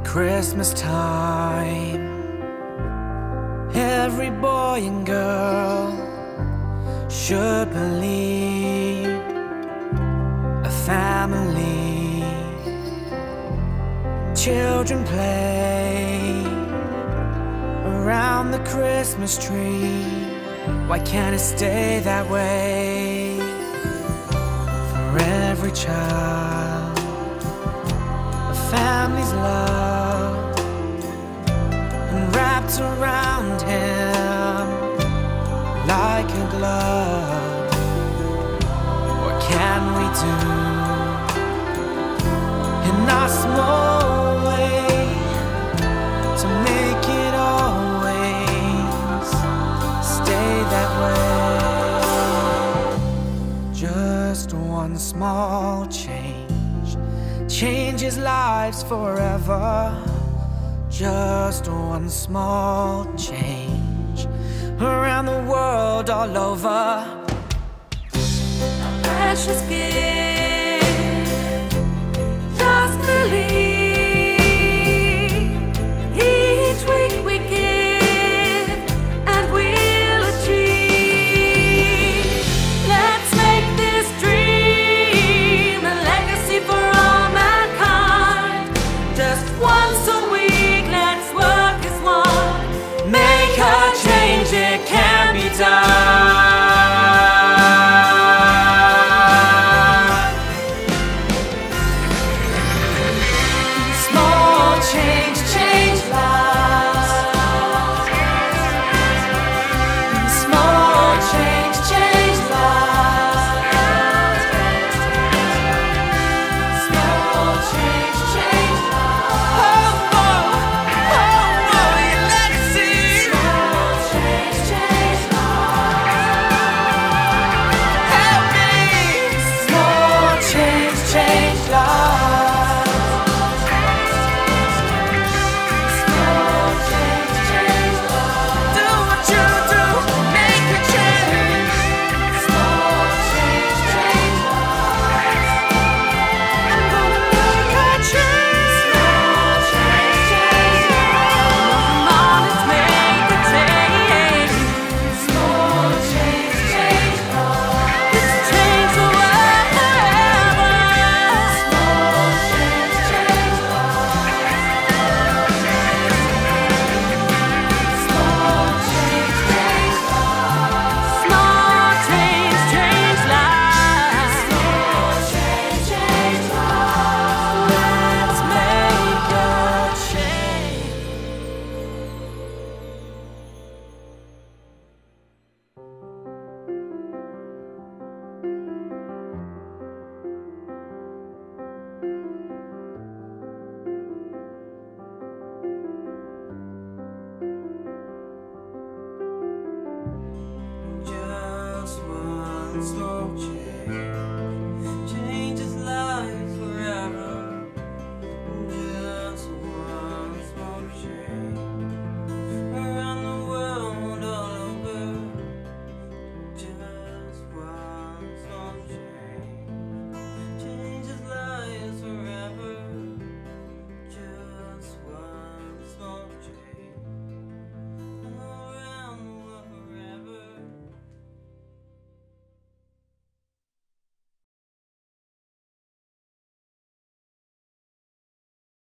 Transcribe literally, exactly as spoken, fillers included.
Christmas time, every boy and girl should believe a family. Children play around the Christmas tree. Why can't it stay that way for every child? A family's love and wrapped around him like a glove. What can we do in our small way to make it always stay that way? Just one small change changes lives forever. Just one small change around the world, all over. Precious gift, just believe. Each week we give and we'll achieve. Let's make this dream a legacy for all mankind. Just once a week, let's work as one. Make a change, it can be done. Small change.